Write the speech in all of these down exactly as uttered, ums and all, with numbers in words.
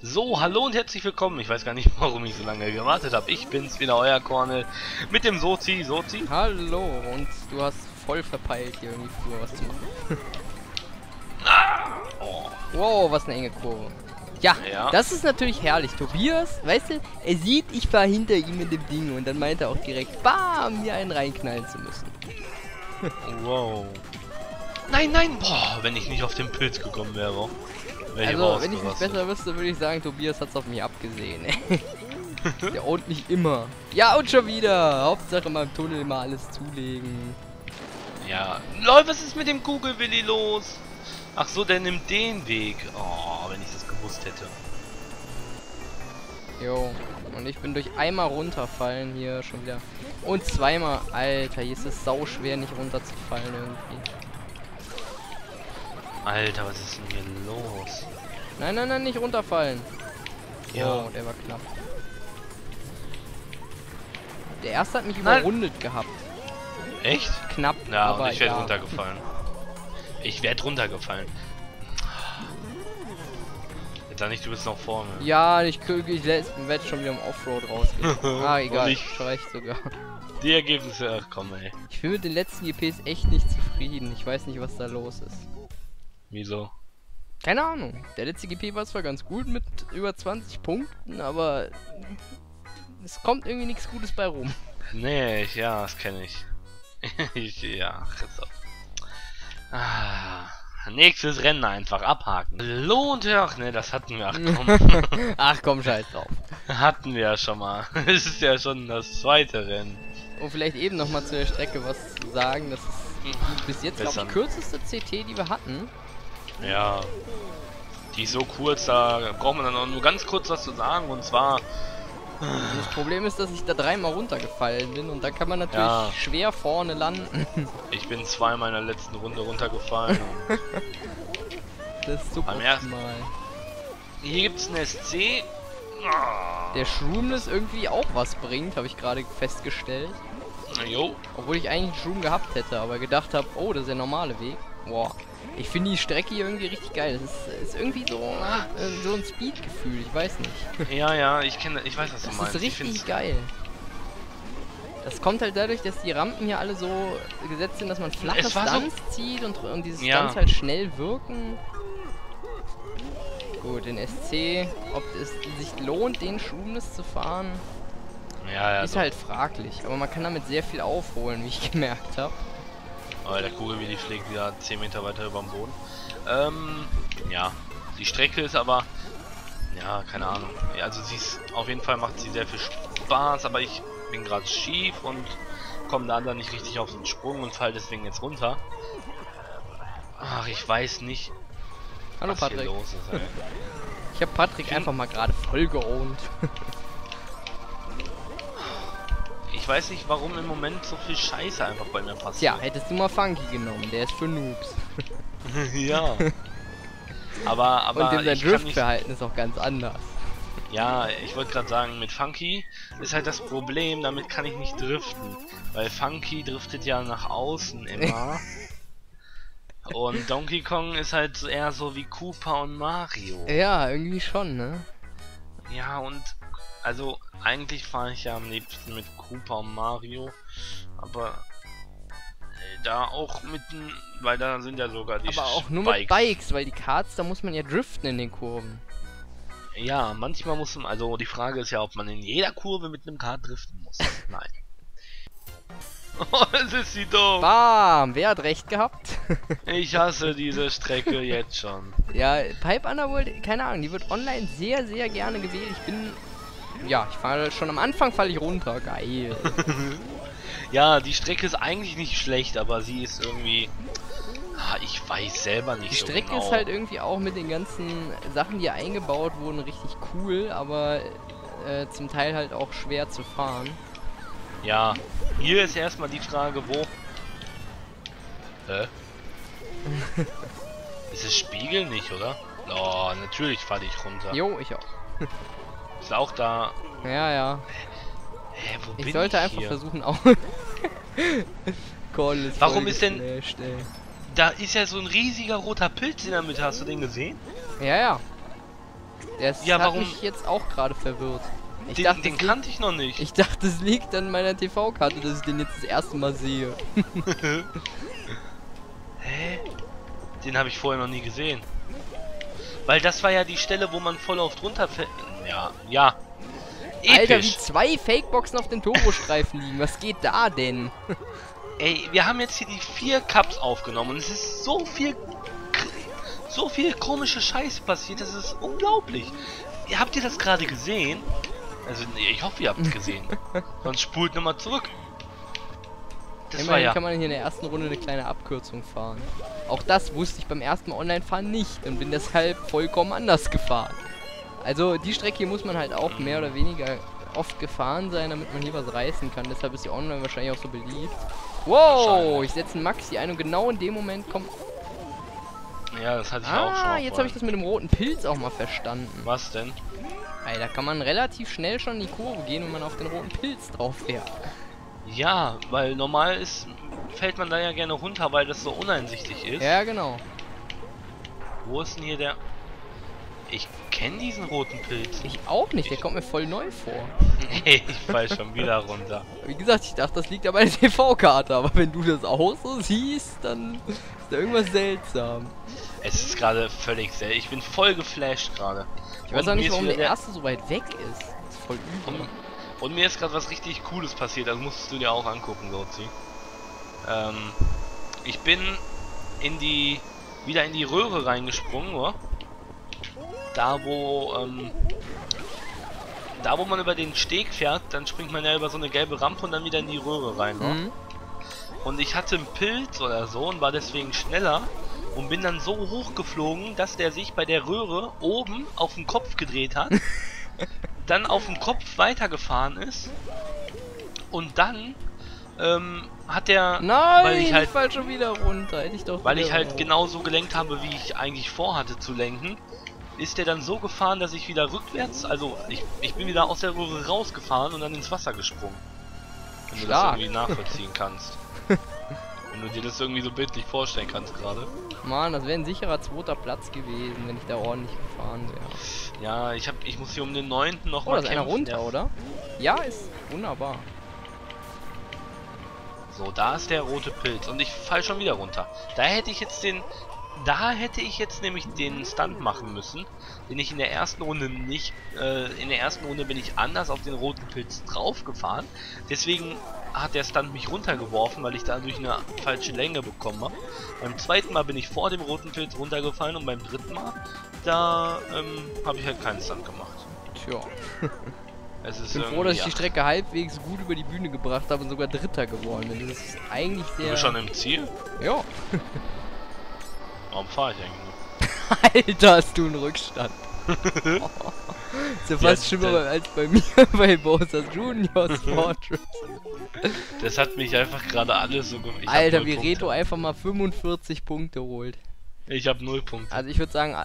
So, hallo und herzlich willkommen. Ich weiß gar nicht, warum ich so lange gewartet habe. Ich bin's wieder, euer Cornel, mit dem Sozi. Sozi. Hallo, und du hast voll verpeilt, hier irgendwie früher was zu machen. Ah, oh. Wow, was eine enge Kurve. Ja, Ja, das ist natürlich herrlich. Tobias, weißt du, er sieht, ich war hinter ihm in dem Ding und dann meint er auch direkt, bam, mir einen reinknallen zu müssen. Wow. Nein, nein, boah, wenn ich nicht auf den Pilz gekommen wäre. Wär Also, wenn ich nicht besser wüsste, würde ich sagen, Tobias hat's auf mich abgesehen. Der ownt mich immer. Ja, und schon wieder. Hauptsache mal im Tunnel mal alles zulegen. Ja, Leute, was ist mit dem Kugelwilli los? Ach so, der nimmt den Weg. Oh, wenn ich das gewusst hätte. Jo, und ich bin durch einmal runterfallen hier schon wieder. Und zweimal. Alter, hier ist es sau schwer, nicht runterzufallen irgendwie. Alter, was ist denn hier los? Nein, nein, nein, nicht runterfallen. Ja. Oh, der war knapp. Der erste hat mich Nein. überrundet gehabt. Echt? Knapp, Ja, aber und ich werde ja. runtergefallen. Ich werde runtergefallen. Jetzt sag nicht, du bist noch vorne. Ja, ich, krieg- ich werde schon wieder im Offroad rausgehen. Ah, egal, Und ich ich- reicht sogar. Die Ergebnisse, ach komm ey. Ich bin mit den letzten G Ps echt nicht zufrieden. Ich weiß nicht, was da los ist. Wieso? Keine Ahnung. Der letzte G P war zwar ganz gut mit über zwanzig Punkten, aber es kommt irgendwie nichts Gutes bei rum. Nee, ich, ja, das kenne ich. ich. Ja, jetzt auf. Ah, nächstes Rennen einfach abhaken. Lohnt ja, ach ne, das hatten wir, ach komm. Ach komm, scheiß drauf. hatten wir ja schon mal. Es ist ja schon das zweite Rennen. Und vielleicht eben noch mal zu der Strecke was zu sagen. Das ist bis jetzt, glaube ich, Besser. die kürzeste C T, die wir hatten. Ja. Die ist so kurz, da braucht man dann auch nur ganz kurz was zu sagen, und zwar. Und das Problem ist, dass ich da dreimal runtergefallen bin und da kann man natürlich Ja. schwer vorne landen. Ich bin zweimal in der letzten Runde runtergefallen. und Das ist Beim ersten- suboptimal. Hier gibt's einen S C. Ah. Der Shroomless irgendwie auch was bringt, habe ich gerade festgestellt. Jo. Obwohl ich eigentlich einen Shroom gehabt hätte, aber gedacht habe, oh, das ist der normale Weg. Boah. Ich finde die Strecke hier irgendwie richtig geil. Das ist, ist irgendwie so, äh, so ein Speed-Gefühl, ich weiß nicht. Ja, ja, ich kenne, ich weiß, was du Das meinst. ist Ich find's- richtig geil. Das kommt halt dadurch, dass die Rampen hier alle so gesetzt sind, dass man flache Es war so- Stunts zieht und, und diese Ja. Stunts halt schnell wirken. Gut, den S C, ob es sich lohnt, den Shroomless zu fahren, Ja, ja. ist doch. halt fraglich. Aber man kann damit sehr viel aufholen, wie ich gemerkt habe. Aber der Kugelwilli fliegt wieder zehn Meter weiter über dem Boden. Ähm, ja. Die Strecke ist aber. Ja, keine Ahnung. Ja, also sie ist. Auf jeden Fall macht sie sehr viel Spaß, aber ich bin gerade schief und komme da dann nicht richtig auf den Sprung und fall deswegen jetzt runter. Ach, ich weiß nicht, Hallo was hier Patrick. los ist, ey. Ich habe Patrick einfach mal gerade voll geowned. Ich weiß nicht, warum im Moment so viel Scheiße einfach bei mir Tja, passiert. hättest du mal Funky genommen, der ist für Noobs. Ja. Aber, aber Und dem sein ich kann nicht, Driftverhalten ist auch ganz anders. ja, ich wollte gerade sagen, mit Funky ist halt das Problem, damit kann ich nicht driften. Weil Funky driftet ja nach außen immer. Und Donkey Kong ist halt so eher so wie Koopa und Mario. Ja, irgendwie schon, ne? Ja, und also eigentlich fahre ich ja am liebsten mit Koopa und Mario. Aber äh, da auch mitten, weil da sind ja sogar die Aber auch nur Spikes. mit Bikes, weil die Karts, da muss man ja driften in den Kurven. Ja, manchmal muss man, also die Frage ist ja, ob man in jeder Kurve mit einem Kart driften muss. Nein. Oh, das ist sie doof. Bam! Wer hat recht gehabt? Ich hasse diese Strecke jetzt schon. Ja, Pipe Underworld, keine Ahnung, die wird online sehr, sehr gerne gewählt. Ich bin... Ja, ich fahre schon am Anfang falle ich runter. Geil. Ja, die Strecke ist eigentlich nicht schlecht, aber sie ist irgendwie... Ah, ich weiß selber nicht Die so Strecke genau. ist halt irgendwie auch mit den ganzen Sachen, die eingebaut wurden, richtig cool, aber äh, zum Teil halt auch schwer zu fahren. Ja, hier ist erstmal die Frage, wo... Hä? Ist es Spiegel nicht, oder? Oh, natürlich falle ich runter. Jo, ich auch. Ist auch da... Ja, ja. Hä, wo Ich bin sollte ich einfach hier? versuchen auch... Call ist Warum voll ist denn- geflasht, ey. Da ist ja so ein riesiger roter Pilz in der Mitte, hast du den gesehen? Ja, ja. Das Ja, hat warum? mich jetzt auch gerade verwirrt. Ich Den, dachte, den es liegt- kannte ich noch nicht. Ich dachte, es liegt an meiner T V-Karte, dass ich den jetzt das erste Mal sehe. Hä? Den habe ich vorher noch nie gesehen. Weil das war ja die Stelle, wo man voll oft runterfällt. Ja, ja. Alter, wie Episch. zwei Fake-Boxen auf den Turbostreifen liegen. Was geht da denn? Ey, wir haben jetzt hier die vier Cups aufgenommen und es ist so viel, so viel komische Scheiße passiert, das ist unglaublich. Ihr habt ihr das gerade gesehen? Also, nee, ich hoffe, ihr habt es gesehen. Sonst spult nochmal zurück. Das war Immerhin ja. kann man hier in der ersten Runde eine kleine Abkürzung fahren. Auch das wusste ich beim ersten Mal Online-Fahren nicht und bin deshalb vollkommen anders gefahren. Also die Strecke hier muss man halt auch mehr oder weniger oft gefahren sein, damit man hier was reißen kann. Deshalb ist die Online wahrscheinlich auch so beliebt. Wow, ich setze einen Maxi ein und genau in dem Moment kommt... Ja, das hatte ich auch schon Ah, mal jetzt vorhin. habe ich das mit dem roten Pilz auch mal verstanden. Was denn? Ey, da kann man relativ schnell schon in die Kurve gehen, wenn man auf den roten Pilz drauf fährt. Ja, weil normal ist, fällt man da ja gerne runter, weil das so uneinsichtig ist. Ja, genau. Wo ist denn hier der... Ich kenne diesen roten Pilz. Ich auch nicht, der kommt mir voll neu vor. Ey, ich fall schon wieder runter. Wie gesagt, ich dachte, das liegt an meiner T V-Karte, aber wenn du das auch so siehst, dann ist da irgendwas seltsam. Es ist gerade völlig selten. Ich bin voll geflasht gerade. Ich weiß Und auch mir nicht, ist warum wieder der erste so weit weg ist. Das ist voll übel. Und, und mir ist gerade was richtig Cooles passiert, das musst du dir auch angucken, Dozi. Ähm, ich bin in die, wieder in die Röhre reingesprungen, oder? Da wo, ähm, da wo man über den Steg fährt, dann springt man ja über so eine gelbe Rampe und dann wieder in die Röhre rein, oder? Mhm. Und ich hatte einen Pilz oder so und war deswegen schneller und bin dann so hoch geflogen, dass der sich bei der Röhre oben auf den Kopf gedreht hat, dann auf dem Kopf weitergefahren ist und dann ähm, hat der, Nein, weil ich halt, ich fall schon wieder runter. Hätte ich doch weil wieder ich halt hoch. genauso gelenkt habe, wie ich eigentlich vorhatte zu lenken, ist der dann so gefahren, dass ich wieder rückwärts, also ich, ich bin wieder aus der Röhre rausgefahren und dann ins Wasser gesprungen. Wenn du das Stark. irgendwie nachvollziehen kannst. Wenn du dir das irgendwie so bildlich vorstellen kannst gerade. Mann, das wäre ein sicherer zweiter Platz gewesen, wenn ich da ordentlich gefahren wäre. Ja, ich hab, ich muss hier um den neunten noch Oh, mal da ist einer kämpfen. runter, Ja. oder? Ja, ist wunderbar. So, da ist der rote Pilz und ich fall schon wieder runter. Da hätte ich jetzt den, da hätte ich jetzt nämlich den Stunt machen müssen, den ich in der ersten Runde nicht, äh, in der ersten Runde bin ich anders auf den roten Pilz draufgefahren. Deswegen hat der Stunt mich runtergeworfen, weil ich dadurch eine falsche Länge bekommen habe. Beim zweiten Mal bin ich vor dem roten Pilz runtergefallen und beim dritten Mal, da ähm, habe ich halt keinen Stunt gemacht. Tja. Es ist Ich bin froh, irgendwie, dass ich die ja. Strecke halbwegs gut über die Bühne gebracht habe und sogar Dritter geworden bin. Das ist eigentlich Du sehr... bist schon im Ziel? Ja. Warum fahre ich eigentlich nur? Alter, hast du einen Rückstand. Ist ja fast Ja, schlimmer der- als bei mir bei Bowser's Juniors Fortress. Das hat mich einfach gerade alles so gemacht. Alter, wie Reto einfach mal fünfundvierzig Punkte holt. Ich habe null Punkte. Also ich würde sagen...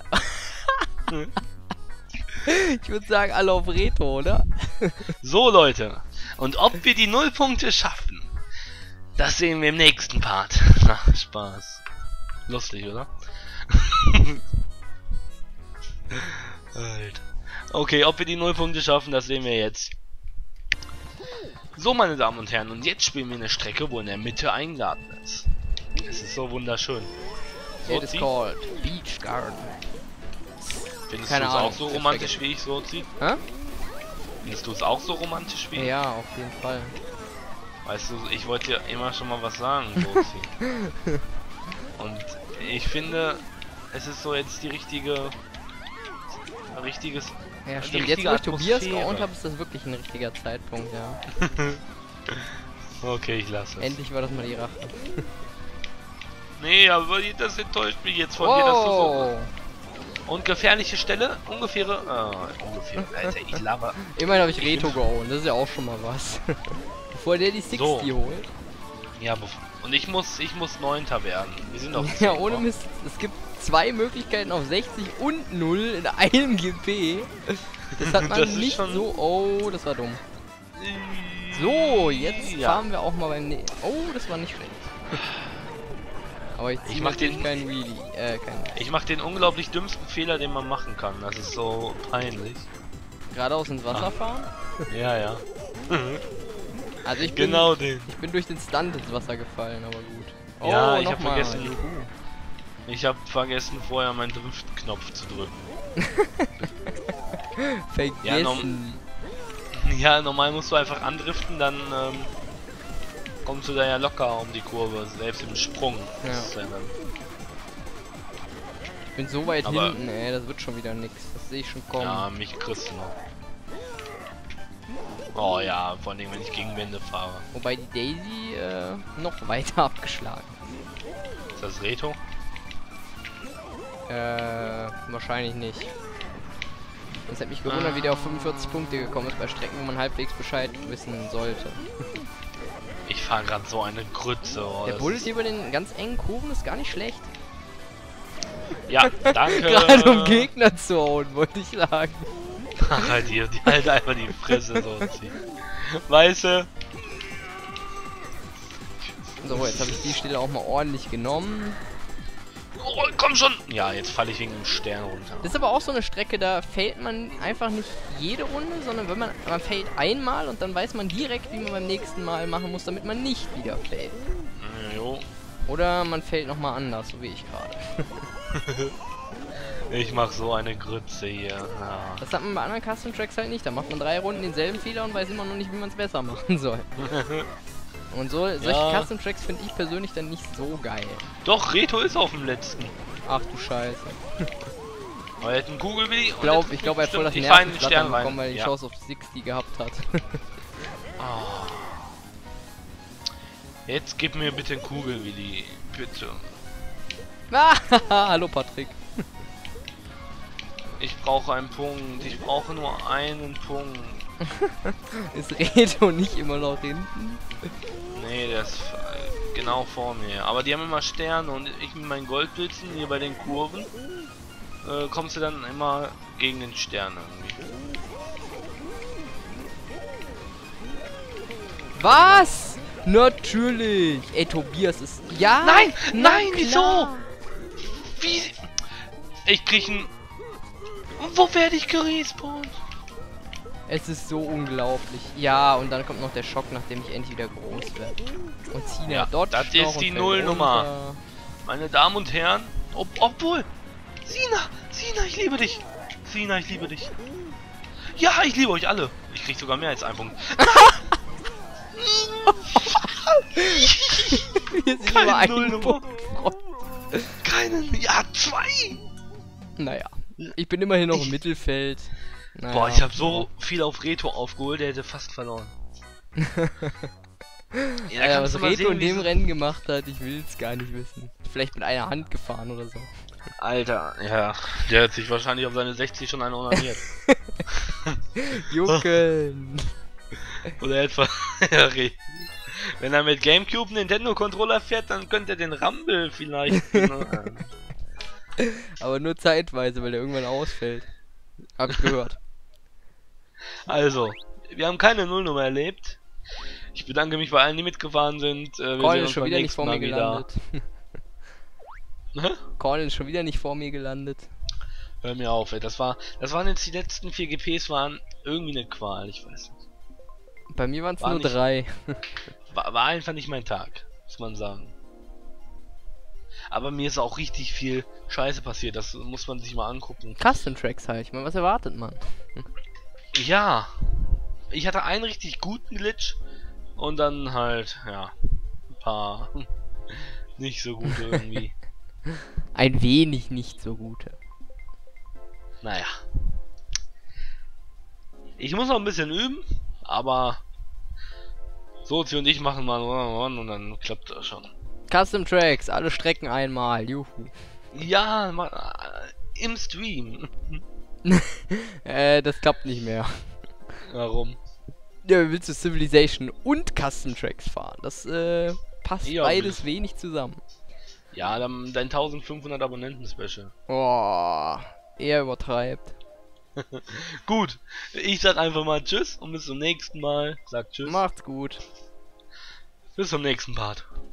ich würde sagen, alle auf Reto, oder? So, Leute. Und ob wir die null Punkte schaffen, das sehen wir im nächsten Part. Na, Spaß. Lustig, oder? Alter. Okay, ob wir die null Punkte schaffen, das sehen wir jetzt. So, meine Damen und Herren, und jetzt spielen wir eine Strecke, wo in der Mitte ein Garten ist. Es ist so wunderschön. It is Sozi, called Beach Garden. findest keine du es auch Ahnung, so ich romantisch vergesse. wie ich, Sozi? Hä? Findest du es auch so romantisch wie ich? Ja, auf jeden Fall. Weißt du, ich wollte dir immer schon mal was sagen, Sozi. Und ich finde, es ist so jetzt die richtige... richtiges... Ja, die stimmt. Jetzt, richtige wo ich Tobias Atmosphäre. geowned habe, ist das wirklich ein richtiger Zeitpunkt, ja. Okay, ich lasse es. Endlich war das mal die Rache. Nee, aber das enttäuscht mich jetzt von dir, dass du so... Wow. Und gefährliche Stelle? Ungefähre... Äh, ungefähr... Alter, ich laber... Immerhin habe ich Ich Reto bin- geowned, das ist ja auch schon mal was. Bevor der die sechzig So. holt. Ja, bev- und ich muss... ich muss Neunter werden. Wir sind doch... Ja, zehn, ohne wa? Mist. Es gibt zwei Möglichkeiten auf sechzig und null in einem G P. Das hat man Das ist nicht schon- so... Oh, das war dumm. So, jetzt Ja. fahren wir auch mal beim... Ne oh, das war nicht schlecht. Aber ich Ich ziehe mach den- keinen Wheelie. Äh, kein. Ich mache den unglaublich dümmsten Fehler, den man machen kann. Das ist so peinlich. Geradeaus ins Wasser Ah. fahren? Ja, ja. Also ich bin, Genau den. ich bin durch den Stunt ins Wasser gefallen, aber gut. Oh, Ja, ich hab nochmal. vergessen. Juhu. Ich habe vergessen, vorher meinen Driftknopf zu drücken. Vergessen. Ja, normal musst du einfach andriften, dann ähm, kommst du da ja locker um die Kurve, selbst im Sprung. Ja. Das ist ja dann Ich bin so weit Aber- hinten, ey, das wird schon wieder nix. Das sehe ich schon kommen. Ja, mich kriegst du noch. Oh ja, vor allem wenn ich gegen Wände fahre. Wobei die Daisy äh, noch weiter abgeschlagen. Ist das Reto? Äh, wahrscheinlich nicht. Das hat mich gewundert, wie der auf fünfundvierzig Punkte gekommen ist bei Strecken, wo man halbwegs Bescheid wissen sollte. Ich fahre gerade so eine Grütze. Oh, Der das Bullet ist- hier über den ganz engen Kurven ist gar nicht schlecht. Ja, danke. Gerade um Gegner zu hauen, wollte ich sagen. Ach, halt die, die halt einfach die Fresse so ziehen. Weißt du? So, jetzt habe ich die Stelle auch mal ordentlich genommen. Oh, komm schon! Ja, jetzt falle ich wegen dem Stern runter. Das ist aber auch so eine Strecke, da fällt man einfach nicht jede Runde, sondern wenn man, man fällt einmal und dann weiß man direkt, wie man beim nächsten Mal machen muss, damit man nicht wieder fällt. Jo. Oder man fällt nochmal anders, so wie ich gerade. Ich mach so eine Grütze hier. Ja. Das hat man bei anderen Custom Tracks halt nicht. Da macht man drei Runden denselben Fehler und weiß immer noch nicht, wie man es besser machen soll. Und so, solche Ja. Custom Tracks finde ich persönlich dann nicht so geil. Doch, Reto ist auf dem letzten. Ach du Scheiße. Aber er hat einen Kugelwilli. Ich glaube, ich glaub, er hat voll das Ich fahre in den Nervenflattern Stern rein. bekommen, weil er die Ja. Chance auf sechzig gehabt hat. Ah. Jetzt gib mir bitte einen Kugelwilli. Bitte. Ah, hallo Patrick. Ich brauche einen Punkt. Ich brauche nur einen Punkt. Ist Reto nicht immer noch hinten? Nee, der ist äh, genau vor mir. Aber die haben immer Sterne und ich mit meinen Goldblitzen hier bei den Kurven äh, kommst du dann immer gegen den Stern irgendwie. Was? Natürlich. Ey, Tobias ist... Ja? Nein, na nein, wieso? klar. Wie? Ich krieg ein... Wo werde ich gerespawnt? Es ist so unglaublich. Ja, und dann kommt noch der Schock, nachdem ich endlich wieder groß werde. Und Zina Ja, dodge das noch ist und die fällt Nullnummer. runter. Meine Damen und Herren, ob, obwohl... Sina, Sina, ich liebe dich. Sina, ich liebe dich. Ja, ich liebe euch alle. Ich krieg sogar mehr als einen Punkt. Wir sind Keine über einen Nullnummer. Punkt Front. Keinen, ja, zwei. Naja, ich bin immerhin noch im Mittelfeld. Naja. Boah, ich habe so viel auf Reto aufgeholt, der hätte fast verloren. Ja, kannst was du mal Reto sehen, in wie dem so- Rennen gemacht hat, ich will es gar nicht wissen. Vielleicht mit einer Hand gefahren oder so. Alter, ja, der hat sich wahrscheinlich auf seine sechzig schon eine onaniert. Jucken. Oder etwa. Ja, Re- Wenn er mit Gamecube Nintendo Controller fährt, dann könnte er den Rumble vielleicht. Ne? Aber nur zeitweise, weil der irgendwann ausfällt. Hab ich gehört. Also, wir haben keine Nullnummer erlebt. Ich bedanke mich bei allen, die mitgefahren sind. Äh, wir Cornel sehen ist uns schon beim wieder nicht nächsten vor Mal mir wieder. gelandet. Hä? Cornel ist schon wieder nicht vor mir gelandet. Hör mir auf, ey. Das war, das waren jetzt die letzten vier G Ps, waren irgendwie eine Qual, ich weiß nicht. Bei mir waren es War nur nicht- drei. War, war einfach nicht mein Tag, muss man sagen. Aber mir ist auch richtig viel Scheiße passiert, das muss man sich mal angucken. Custom Tracks halt. Ich meine, was erwartet man? Ja, ich hatte einen richtig guten Glitch und dann halt, ja, ein paar nicht so gute irgendwie. Ein wenig nicht so gute. Naja. Ich muss noch ein bisschen üben, aber Sozi und ich machen mal One-on-One und dann klappt das schon. Custom Tracks, alle Strecken einmal. Juhu. Ja, mal, äh, im Stream. Äh, das klappt nicht mehr. Warum? Ja, willst du Civilization und Custom Tracks fahren? Das äh, passt Ja, beides will. wenig zusammen. Ja, dann dein eintausendfünfhundert Abonnenten-Special. Boah, er übertreibt. Gut, ich sag einfach mal Tschüss und bis zum nächsten Mal. Sag Tschüss. Macht's gut. Bis zum nächsten Part.